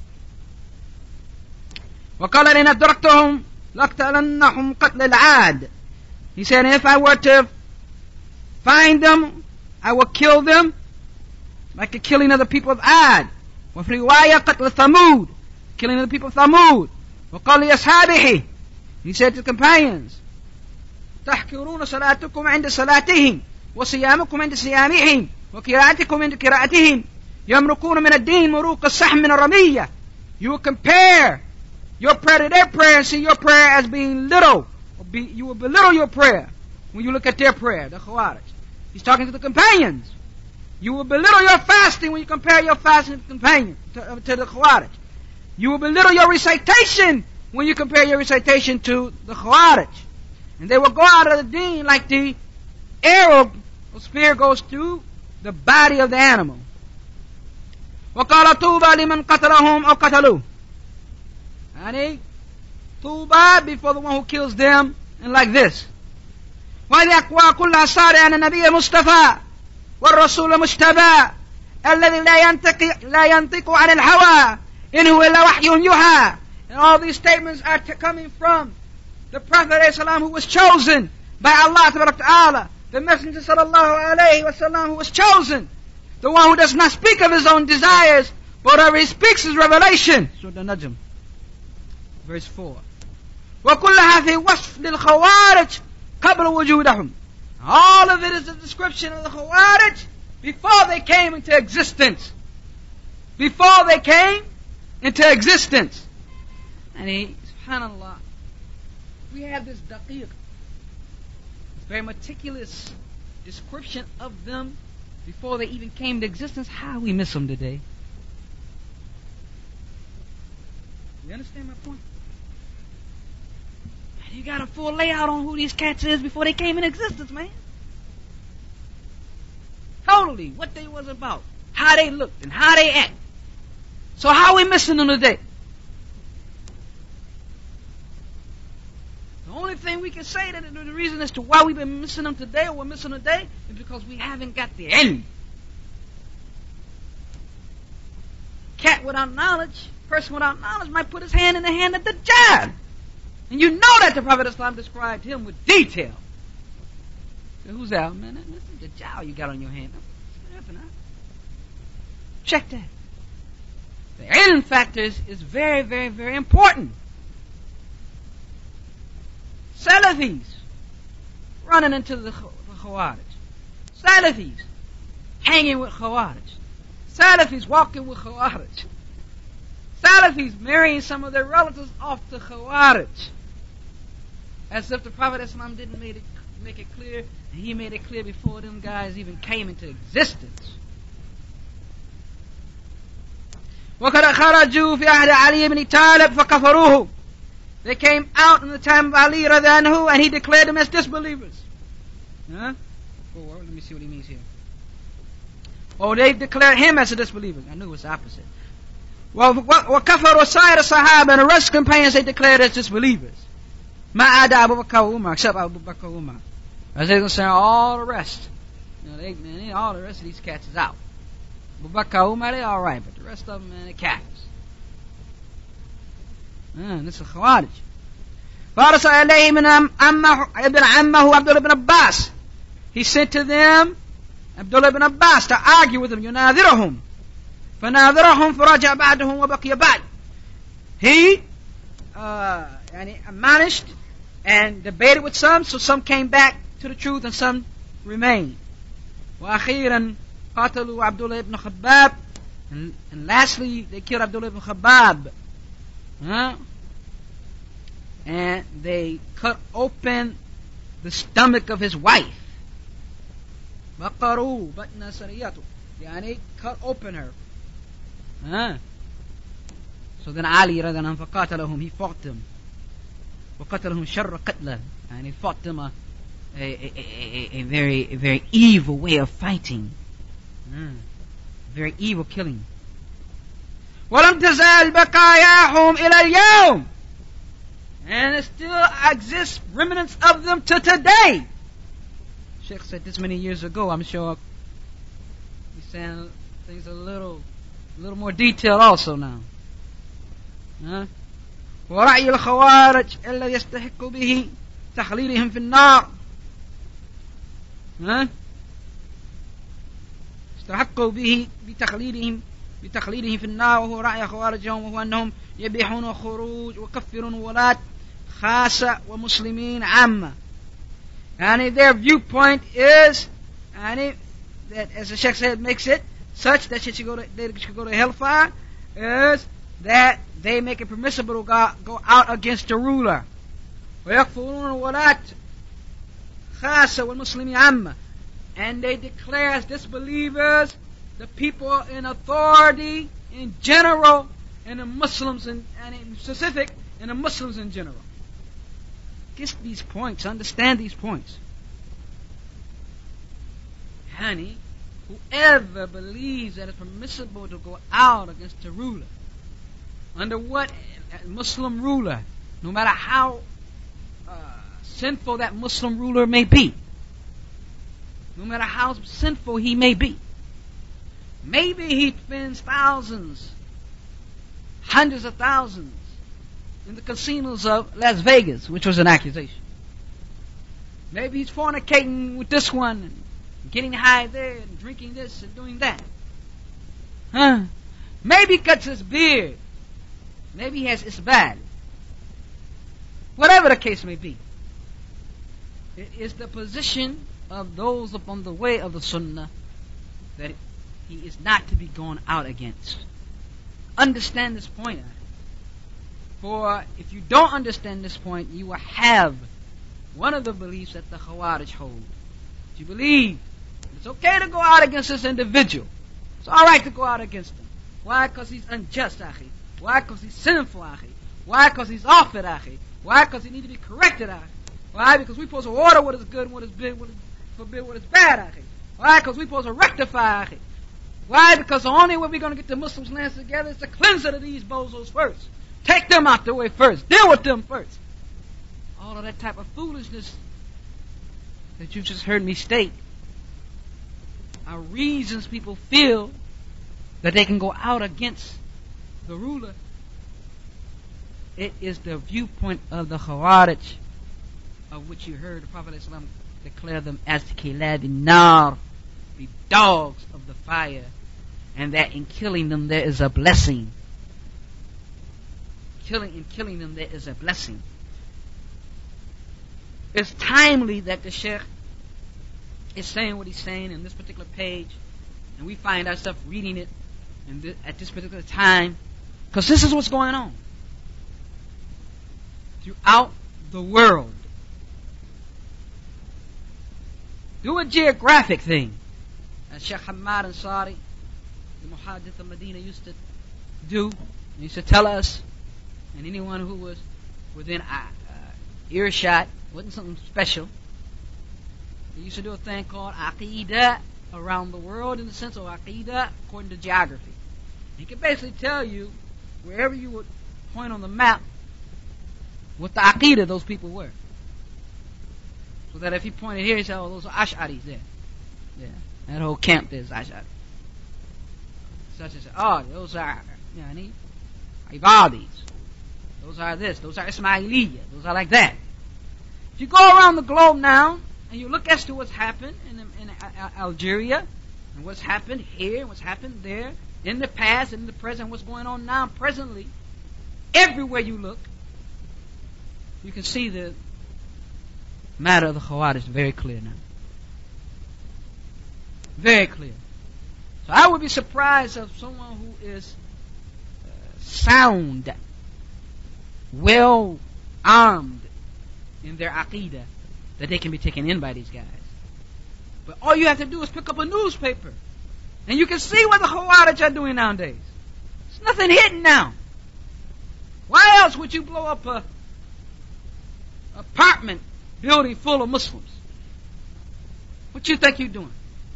وقال لئن أدركتهم لأقتلنهم قتل العاد. He said, if I were to find them, I will kill them like the killing of the people of Ad. وفي رواية قتل ثمود, killing of the people of Thamud. وقال لأصحابه, he said to the companions, تحكرون صلاتكم عند صلاتهم وصيامكم عند صيامهم وقراءتكم عند قراءتهم يمرقون من الدين مروق السحم من الرمية. You will compare your prayer to their prayer and see your prayer as being little. You will belittle your prayer when you look at their prayer, the Khawarij. He's talking to the companions. You will belittle your fasting when you compare your fasting to the companion, to the Khawarij. You will belittle your recitation when you compare your recitation to the Khawarij. And they will go out of the deen like the arrow or spear goes through the body of the animal. وَقَالَ طُوبَى لِمَنْ قَتَلَهُمْ أَوْ قَتَلُوهُ. And طُوبَى before the one who kills them, and like this. وَإِذَا أَقْوَى كُلَّ أَصَارِ أَنَ النَّبِيَّ مُصْطَفَى وَالرَّسُولَ مُجْتَبَى الَّذِي لَا يَنْطِقُ عَنِ الْهَوَى إِنْ هُوَ إِلَّا وَحْيٌ يُوحَى. And all these statements are coming from the Prophet ﷺ who was chosen by Allah Ta'ala, the Messenger sallallahu alayhi wasallam who was chosen, the one who does not speak of his own desires, but whatever he speaks is revelation. Surah An-Najm, verse 4. وَكُلَّهَا فِي وَصْفِ لِلْخَوَارِجِ قَبْلَ وُجُودَهُمْ. All of it is a description of the Khawarij before they came into existence. Before they came into existence. And subhanallah, we have this daqiq, very meticulous description of them before they even came to existence. How we miss them today? You understand my point? You got a full layout on who these cats is before they came in existence, man. Totally, what they was about, how they looked, and how they act. So how are we missing them today? The only thing we can say that the reason as to why we've been missing them today, or we're missing them today, is because we haven't got the ilm. Cat without knowledge, person without knowledge might put his hand in the hand of the Dajjal. And you know that the Prophet Islam described him with detail. So who's that? Man, that's the Dajjal you got on your hand. Check that. The ilm factors is very, very, very important. Salafis running into the Khawarij. Salafis hanging with Khawarij. Salafis walking with Khawarij. Salafis marrying some of their relatives off the Khawarij. As if the Prophet Islam didn't make it clear, and he made it clear before them guys even came into existence. وَقَدْ خَرَجُوا فِي أَهْلِ عَلِيِّ بْنِ طَالِبٍ فَكَفَرُوهُ. They came out in the time of Ali radhiallahu, and he declared them as disbelievers. Huh? Oh, let me see what he means here. Oh, they declared him as a disbeliever. I knew it was the opposite. وَكَفَرُوا سَائِرَ الصَّحَابَةِ, and the rest of the companions they declared as disbelievers. مَا عَدَى أَبُو بَكْرَ وَعُمَرَ, except Abu Bakr and Umar. As they concern all the rest. You know, all the rest of these cats is out. Abu Bakr and Umar, they alright, but the rest of them, man, they cats. This is Khawarij. فَأَرْسَلَ إِلَيْهِمْ ابْنَ عَمَّهُ Abdullah ibn Abbas. He sent to them Abdullah ibn Abbas to argue with them. يُنَاذِرُهُمْ فَنَاذِرَهُمْ فَرَجَعَ بَعْدُهُمْ وَبَقِيَ بَعْدُ. He admonished and debated with some, so some came back to the truth and some remained. وأخيرا قاتلوا Abdullah ibn Khabbab, and lastly they killed Abdullah ibn Khabbab. And they cut open the stomach of his wife. بقروا بطن سريته, يعني cut open her. So then Ali رضي عنه فقاتلهم, he fought them. وقتلهم شر قتله, and he fought them a very evil way of fighting. Very evil killing. ولم تزال بقاياهم إلى اليوم, and it still exists remnants of them to today. Sheikh said this many years ago. I'm sure he's saying things a little more detailed also now. ورأي الخوارج الذي يستحق به تخليدهم في النار. استحقوا به بتخليدهم في النار, وهو رأي خوارجهم, وهو أنهم يبيحون خروج وكفرون ولاة خاصة ومسلمين عامة. And their viewpoint is, and that, as the Sheikh said, makes it such that they should go to hellfire, is that they make it permissible to go out against the ruler. ويكفرون ولاة خاصة والمسلمين عامة, and they declare as disbelievers the people in authority in general, and the Muslims and in specific, and the Muslims in general. Get these points, understand these points. Honey, whoever believes that it's permissible to go out against the ruler, under what Muslim ruler, no matter how sinful that Muslim ruler may be, no matter how sinful he may be, maybe he spends thousands, hundreds of thousands in the casinos of Las Vegas, which was an accusation. Maybe he's fornicating with this one, and getting high there, and drinking this, and doing that. Maybe he cuts his beard. Maybe he has isbal. Whatever the case may be, it is the position of those upon the way of the Sunnah that he is not to be gone out against. Understand this point. For if you don't understand this point, you will have one of the beliefs that the Khawarij hold. You believe it's okay to go out against this individual. It's alright to go out against him. Why? Because he's unjust, akhi. Why? Because he's sinful, akhi. Why? Because he's off it, akhi. Why? Because he needs to be corrected, akhi. Why? Because we're supposed to order what is good and what is big, what is forbid, what is bad, akhi. Why? Because we're supposed to rectify, akhi. Why? Because the only way we're going to get the Muslims lands together is to cleanse it of these bozos first. Take them out the way first. Deal with them first. All of that type of foolishness that you just heard me state are reasons people feel that they can go out against the ruler. It is the viewpoint of the Khawarij, of which you heard the Prophet ﷺ declare them as kilab nar, the dogs of the fire, and that in killing them there is a blessing. In killing them there is a blessing. It's timely that the Sheikh is saying what he's saying in this particular page, and we find ourselves reading it at this particular time, because this is what's going on throughout the world. Do a geographic thing, as Sheikh Hamad Ansari, the Muhaddith of Medina, used to do. He used to tell us, and anyone who was within earshot, wasn't something special. He used to do a thing called Aqidah around the world, in the sense of Aqidah according to geography. He could basically tell you, wherever you would point on the map, what the Aqidah those people were. So that if he pointed here, he said, oh, those are Ash'aris there. Yeah, that whole camp there is Ash'ari. Such as, oh, those are Ibadis. Those are this. Those are Ismailiyya. Those are like that. If you go around the globe now, and you look as to what's happened in Algeria, and what's happened here, and what's happened there, in the past, and in the present, what's going on now, presently, everywhere you look, you can see the matter of the Khawarij very clear now. Very clear. So I would be surprised of someone who is sound, well armed in their aqidah, that they can be taken in by these guys. But all you have to do is pick up a newspaper, and you can see what the Khawarij are doing nowadays. There's nothing hidden now. Why else would you blow up a apartment building full of Muslims? What you think you're doing?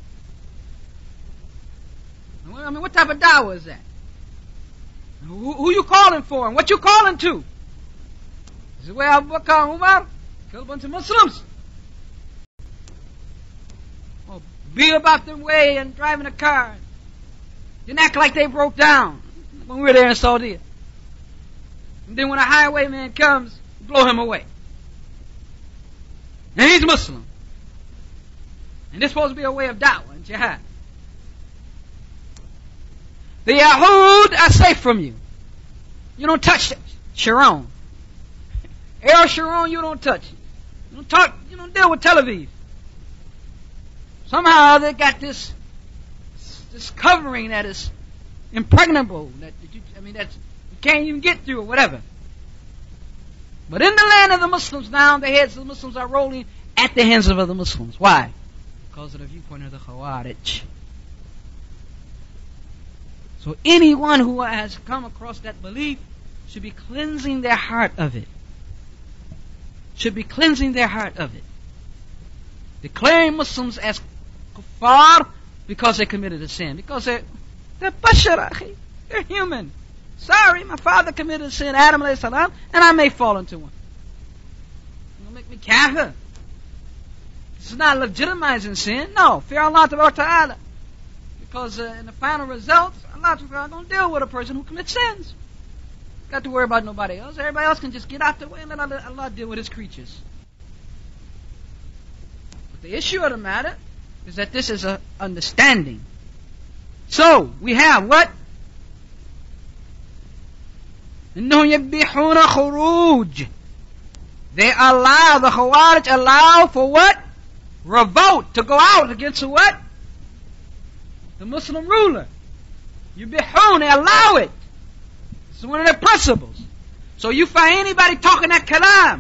I mean, what type of dawah is that? Who you calling for and what you calling to? Is it where Abu Bakr and Umar killed a bunch of Muslims? Or be about their way and driving a car? Didn't act like they broke down when we were there in Saudi. And then when a highwayman comes, blow him away. And he's Muslim. And this is supposed to be a way of da'wah and jihad. The Yahud are safe from you. You don't touch Sharon. El Sharon, you don't touch. You don't deal with Tel Aviv. Somehow they got this covering that is impregnable. That you can't even get through or whatever. But in the land of the Muslims now, the heads of the Muslims are rolling at the hands of other Muslims. Why? Because of the viewpoint of the Khawarij. So anyone who has come across that belief should be cleansing their heart of it. Should be cleansing their heart of it. Declaring Muslims as kuffar because they committed a sin. Because they're bashar, akhi. They're human. Sorry, my father committed a sin, Adam alayhi salam, and I may fall into one. Don't make me kafir. This is not legitimizing sin. No, fear Allah ta'ala. Because in the final result, Allah is going to deal with a person who commits sins. Got to worry about nobody else. Everybody else can just get out the way and let Allah deal with His creatures. But the issue of the matter is that this is an understanding. So, we have what? إِنَّهُمْ يَبِّحُونَ خُرُوجٍ. They allow, the Khawarij allow for what? Revolt, to go out against the what? The Muslim ruler. Yubihun, they allow it. It's one of their principles. So you find anybody talking that kalam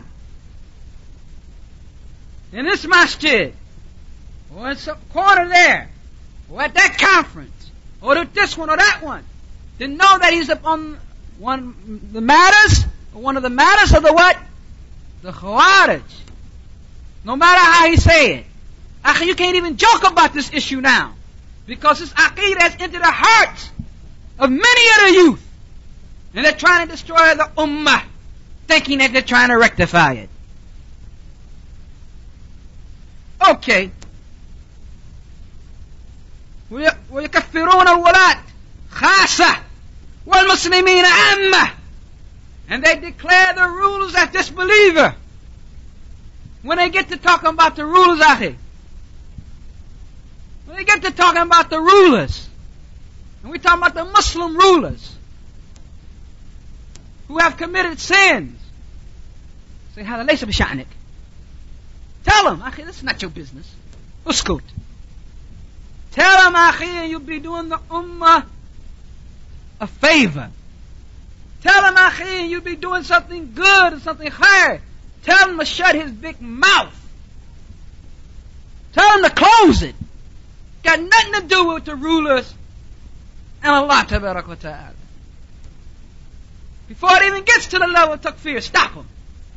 in this masjid, or in some corner there, or at that conference, or at this one or that one, to know that he's upon one of the matters of the what? The Khawarij. No matter how he say it. You can't even joke about this issue now. Because this aqeedah has entered the hearts of many of the youth. And they're trying to destroy the ummah, thinking that they're trying to rectify it. Okay. وَيَكَفِّرُونَ الْوَلَاةِ خَاصَةً وَالْمُسْلِمِينَ عَامَّةً. And they declare the rulers as disbeliever. When they get to talking about the rulers, when they get to talking about the rulers, and we're talking about the Muslim rulers who have committed sins, say, هذا ليس بشأنك. Tell them, akhi, this is not your business. Uskut. Tell them, akhi, you'll be doing the ummah a favor. Tell him, akhi, you'll be doing something good and something higher. Tell him to shut his big mouth. Tell him to close it. Got nothing to do with the rulers and Allah tabarak wa ta'ala. Before it even gets to the level of takfir, stop them.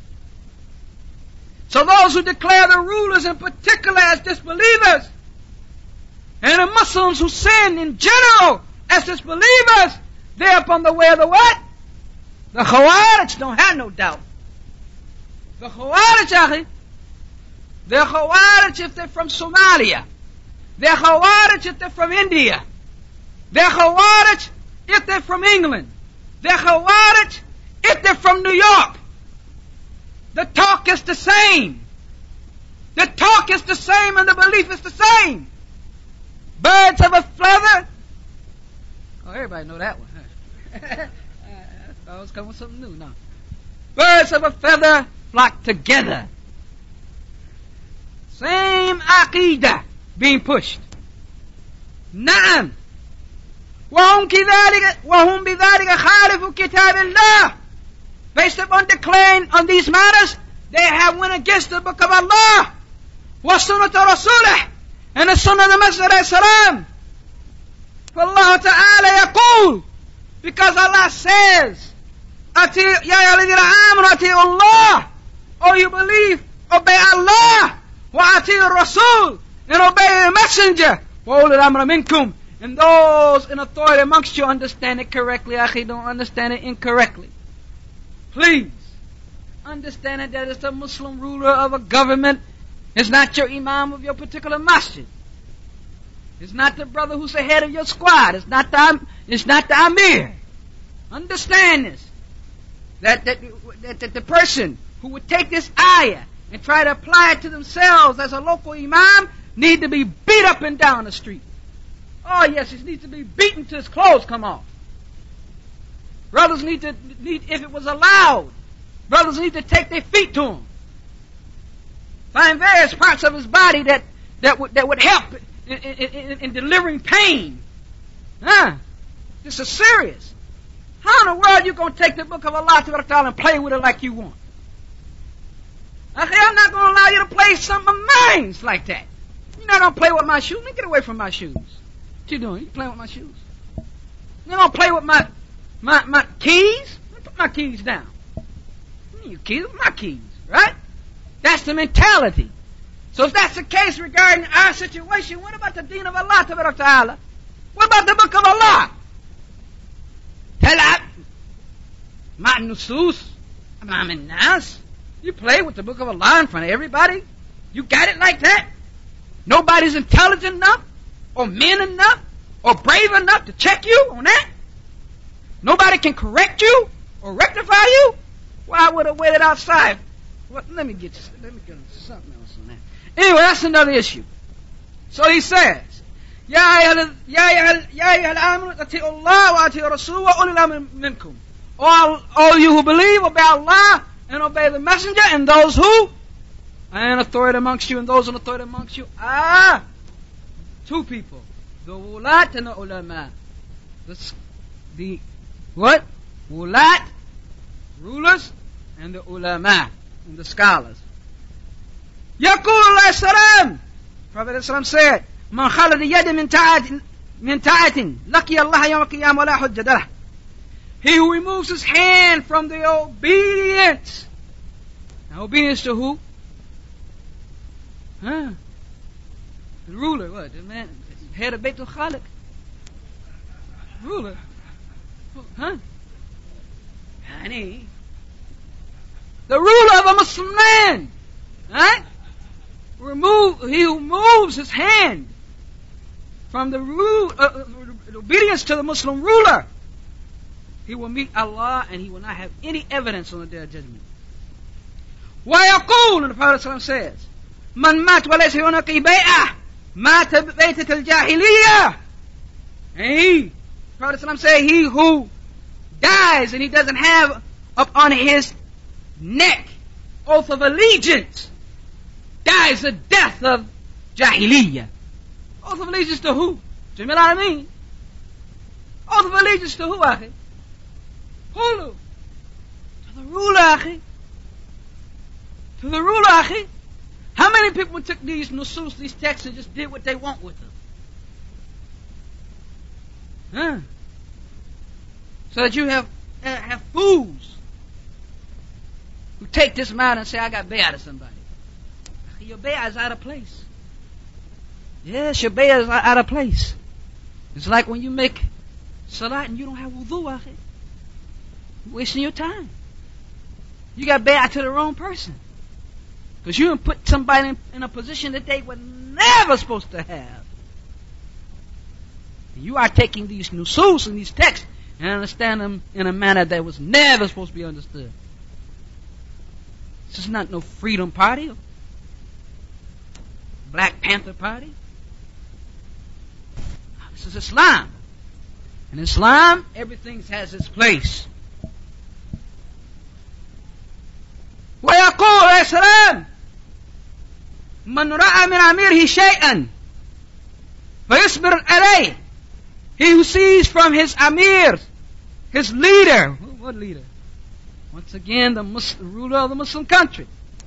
So those who declare the rulers in particular as disbelievers, and the Muslims who sin in general as disbelievers, they're upon the way of the what? The Khawarij, don't have no doubt. The Khawarij, they're Khawarij if they're from Somalia. They're Khawarij if they're from India. They're Khawarij if they're from England. They're Khawarij if they're from New York. The talk is the same. The talk is the same and the belief is the same. Birds of a feather. Oh, everybody know that one. Huh? I was coming with something new now. Birds of a feather flock together. Same aqidah being pushed. نعم وهم بذلك خالفوا كتاب الله. Based upon declaring on these matters, they have went against the book of Allah وسنة رسوله and the sunnah of the Messenger عليه السلام. فالله تعالى يقول, because Allah says, يا أيها الذين آمنوا أطيعوا الله, or you believe, obey Allah, وأطيعوا الرسول, and obey the messenger, وأولي الأمر منكم, and those in authority amongst you understand it correctly. Akhi, don't understand it incorrectly. Please understand it that it's a Muslim ruler of a government. It's not your imam of your particular masjid. It's not the brother who's the head of your squad. It's not the amir. Understand this. That the person who would take this ayah and try to apply it to themselves as a local imam need to be beat up and down the street. Oh yes, he needs to be beaten till his clothes come off. Brothers need, if it was allowed, brothers need to take their feet to him. Find various parts of his body that would help in delivering pain. This is serious. How in the world are you going to take the book of Allah and play with it like you want? I'm not going to allow you to play something of mine like that. You're not going to play with my shoes. Get away from my shoes. What you doing? You playing with my shoes? You're going to play with my keys? Put my keys down. Your keys? My keys, right? That's the mentality. So if that's the case regarding our situation, what about the deen of Allah Ta'ala? What about the book of Allah? Talab ma'an nusus amam an-nas. You play with the book of Allah in front of everybody? You got it like that? Nobody's intelligent enough or men enough or brave enough to check you on that? Nobody can correct you or rectify you? Well, I would have waited outside. Well, let me get something else on that. Anyway, that's another issue. So he says, all you who believe, obey Allah and obey the messenger, and those who are in authority amongst you, and those in authority amongst you are two people, the wulat and the ulama. The what? Wulat, rulers, and the ulama, and the scholars. Yaqul alayhi salam, Prophet said, Man khalad yad min ta'atin laki Allah yawm al-qiyamah wa la hujjata lah. He who removes his hand from the obedience. Now obedience to who? The ruler, what? The man, head of Baitul Khaliq. Ruler. Honey. The ruler of a Muslim land. Right? He who moves his hand from the obedience to the Muslim ruler, he will meet Allah and he will not have any evidence on the day of judgment. ويقول, and the Prophet says, من مات وليس هناك بيعة مات بيتة الجاهلية. And the Prophet says, he who dies and he doesn't have up on his neck oath of allegiance dies the death of Jahiliyyah. Oath of allegiance to who? Jamil Alameen. Oath of allegiance to who, akhi? Who? To the ruler, akhi. To the ruler, akhi. How many people took these nusus, these texts, and just did what they want with them? So that you have fools who take this matter and say, I got bay'ah to somebody. Your bay'ah is out of place. Yes, your bay'ah is out of place. It's like when you make salat and you don't have wudu, akhi. You're wasting your time. You got bay'ah to the wrong person. Because you put somebody in a position that they were never supposed to have. And you are taking these nusus and these texts and understand them in a manner that was never supposed to be understood. This is not no freedom party, Black Panther party. This is Islam. In Islam, everything has its place. ويقول عليه السلام من رأى من أميره شيئا فَيَصْبِرْ عَلَيْهِ. He who sees from his amir, his leader. What leader? Once again, the ruler of the Muslim country.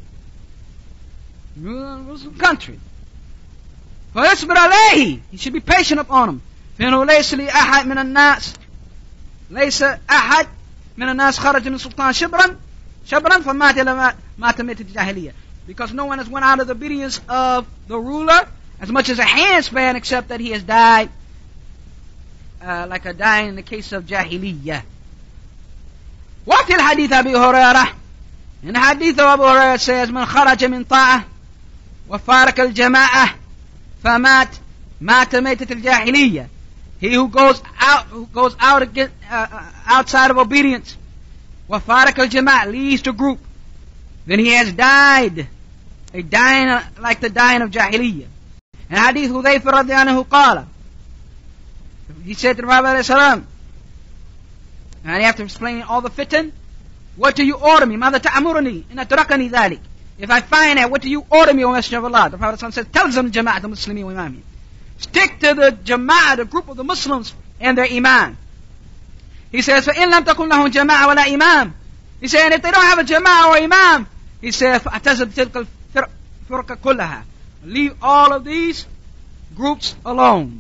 Ruler of the Muslim country. فَيَصْبِرْ عَلَيْهِ. He should be patient upon him. فَإِنَّهُ لَيْسَ لِأَحَدٍ مِنَ النَّاسِ ليس أحد من الناس خرج من سلطان شبرا فمات إلى مات ميتة الجاهلية. Because no one has went out of the obedience of the ruler as much as a handspan, except that he has died like a dying in the case of Jahiliyyah. وفي الحديث أبي هريرة, in حديث أبو هريرة says من خرج من طاعة وفارق الجماعة فمات مات ميتة الجاهلية. He who goes out against, outside of obedience, وفارق الجماعة, leaves the group, then he has died, a dying like the dying of Jahiliyyah. And hadith Hudhayfa radiyallahu anhu قال, he said to the Prophet alayhi salam, and after explaining all the fitan, what do you order me? ماذا تأمرني إن أتركني ذلك? If I find out, what do you order me, O Messenger of Allah? The Prophet said, تلزم جماعة المسلمين وإمامهم. Stick to the jama'ah, the group of the Muslims and their imam. He says, فَإِن لَمْ تَكُنْ لَهُمْ جَمَاعَةٌ وَلَا imam. He said, and if they don't have a jama'ah or imam, he said, فَأَتَزِبْ تِلْكَ الْفِرْقَ كُلَّهَا. Leave all of these groups alone.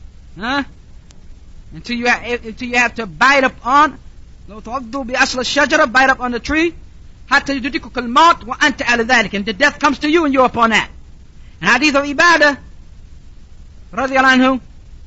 Until you have to bite up on, لو تغضوا بأصل الشجرة, bite up on the tree, حتى يدركك الموت وأنت على ذلك, and the death comes to you and you're upon that. And hadith of Ibadah radiyallahu anhu,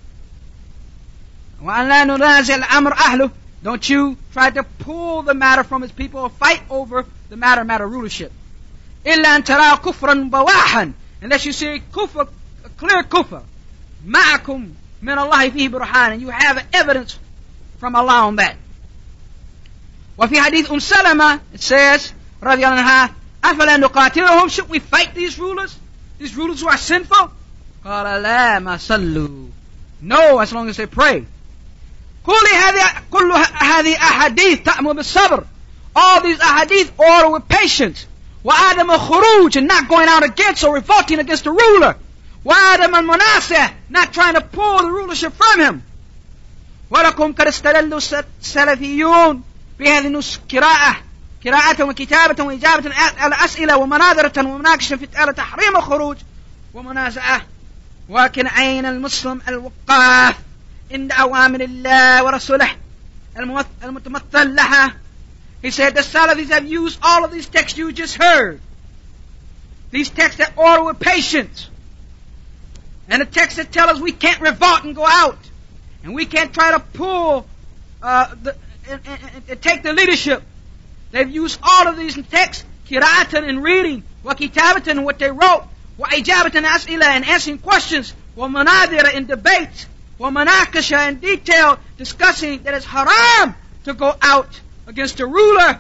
وأن لا ننازع الأمر أهله, don't you try to pull the matter from his people or fight over the matter rulership. إلا أن ترى كفرا بواحا, unless you see kufr, a clear kufr, معكم من الله فيه برهان, and you have evidence from Allah on that. وفي حديث سلمة, it says رضي الله عنها, أفلا نقاتلهم, should we fight these rulers who are sinful? قال لا ما صلوا, no, as long as they pray. كل هذه أحاديث تأمر بالصبر, all these ahadith order with patience. وعدم الخروج, and not going out against or revolting against the ruler. وعدم المناصة, not trying to pull the rulership from him. ولكم قد استدلوا السلفيون بهذه قراءة وكتابة وإجابة على أسئلة ومناظرة ومناقشة في تحريم الخروج ومنازعة. ولكن أين المسلم الوقاف عند أوامر الله ورسوله المتمثل لها? He said the Salafis have used all of these texts you just heard. These texts that order with patience. And the texts that tell us we can't revolt and go out. And we can't try to pull, take the leadership. They've used all of these texts, qira'atan and reading, wa kitabatan, what they wrote, wa ijabatan as'ila, and answering questions, wa manadira, in debates, wa manakasha, in detail, discussing that it's haram to go out against the ruler.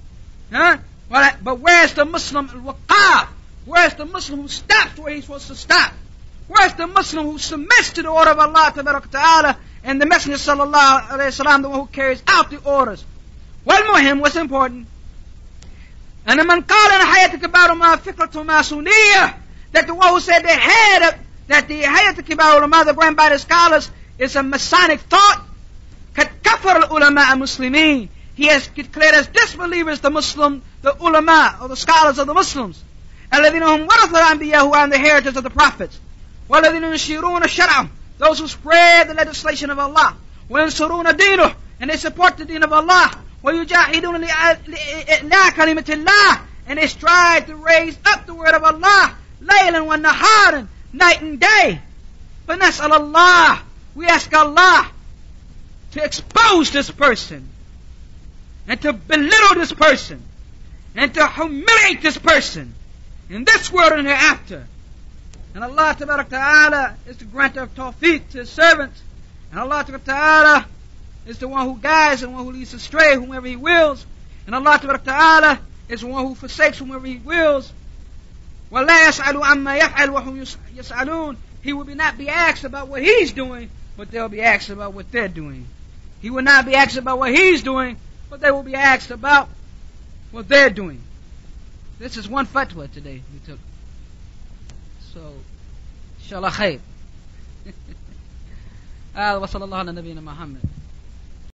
But where's the Muslim al-waqaf? Where's the Muslim who stops where he's supposed to stop? Where's the Muslim who submits to the order of Allah Ta'ala and the Messenger Sallallahu Alaihi Wasallam, the one who carries out the orders? والمهم, what's important, أن من قال أن حياة كبار ما فكرة ماسونية, that the one who said that the حياة كبار ulama, the grand by the scholars, is a Masonic thought, قد كفر العلماء المسلمين, he has declared as disbelievers the ulama, or the scholars of the Muslims, الذين هم ورثة الأنبياء, who are the heritage of the prophets, والذين ينشرون الشرع, those who spread the legislation of Allah, وينصرون دينه, and they support the deen of Allah, ويجاهدون لإعلاء كلمة الله, and they strive to raise up the word of Allah, ليلا ونهارا, night and day. فنسأل Allah, we ask Allah to expose this person, and to belittle this person, and to humiliate this person in this world and hereafter. And Allah Ta'ala is the grantor of tawfiq to his servants, and Allah Ta'ala is the one who guides and one who leads astray whomever he wills, and Allah Ta'ala is the one who forsakes whomever he wills. وَلَا يَسْأَلُوا عَمَّا يَفْعَلُ وَهُمْ يَسْأَلُونَ, he will not be asked about what he's doing, but they'll be asked about what they're doing. He will not be asked about what he's doing, but they will be asked about what they're doing. This is one fatwa today we took. So, inshallah khair. هذا وصلى الله على نبينا محمد.